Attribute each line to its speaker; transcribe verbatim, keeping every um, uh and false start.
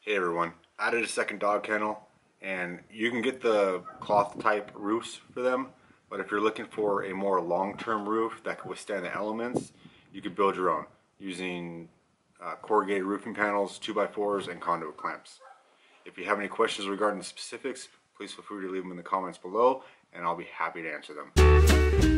Speaker 1: Hey everyone, added a second dog kennel, and you can get the cloth type roofs for them, but if you're looking for a more long-term roof that can withstand the elements, you could build your own using uh, corrugated roofing panels, two by fours, and conduit clamps. If you have any questions regarding the specifics, please feel free to leave them in the comments below, and I'll be happy to answer them.